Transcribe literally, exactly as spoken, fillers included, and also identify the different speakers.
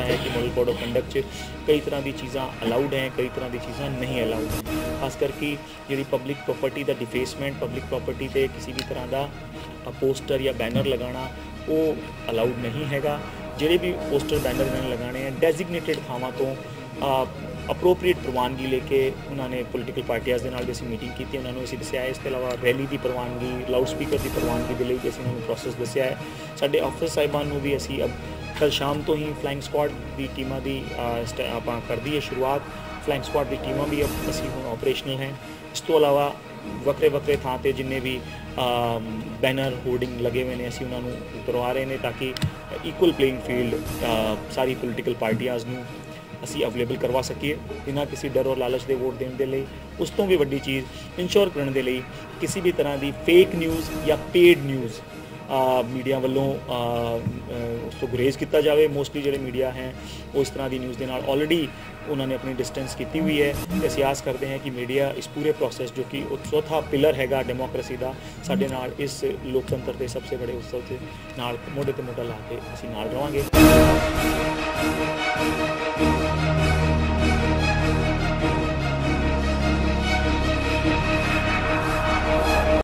Speaker 1: पता है कि मॉडल कोड ऑफ कंडक्ट कई तरह की चीज़ां अलाउड हैं, कई तरह की चीज़ां नहीं अलाउड हैं। खास करके जी पब्लिक प्रॉपर्टी का डिफेसमेंट, पब्लिक प्रॉपर्टी से किसी भी तरह का पोस्टर या बैनर लगाना वो अलाउड नहीं हैगा। ਜਿਹੜੇ भी पोस्टर बैनर इन्होंने लगाने हैं डेजिग्नेटेड थावां तो अप्रोप्रीएट प्रवानगी लेके उन्होंने पोलिटिकल पार्टियां के नाल भी असीं मीटिंग की, उन्होंने असीं दस्सिया है। इस अलावा रैली की प्रवानगी, लाउड स्पीकर की प्रवानगी के लिए भी असीं उन्होंने प्रोसैस दस्सिया है। साडे ऑफिसर साहिबान नूं भी असीं अब कल शाम तो ही फ्लाइंग स्क्वाड की टीमां दी आपां कर दी है शुरुआत। फ्लाइंग स्क्वाड की टीमां भी अब असीं हुण ऑपरेशनल हैं। इस तो अलावा ਵੱਖਰੇ ਵੱਖਰੇ ਥਾਂ ਤੇ जिन्ने भी बैनर होर्डिंग लगे हुए हैं असीं उन्होंने उतरवा रहे हैं ताकि इक्वल प्लेइंग फील्ड सारी पोलिटिकल पार्टियाज़ नूं असीं अवेलेबल करवा सकीए बिना किसी डर और लालच के वोट देने के लिए। उस तो भी वड्डी चीज़ इंश्योर करने के लिए किसी भी तरह की फेक न्यूज़ या पेड न्यूज़ मीडिया वालों उस तो गुरेज किया जाए। मोस्टली जो मीडिया हैं वो इस तरह की न्यूज़ के नाल ऑलरेडी उन्होंने अपनी डिस्टेंस की हुई है। तो असीं आस करते हैं कि मीडिया इस पूरे प्रोसैस जो कि चौथा पिलर हैगा डेमोक्रेसी का साडे नाल इस लोकतंत्र के सबसे बड़े उत्सव के नाल मोढे ते मोढा ला के असीं नाल रहांगे।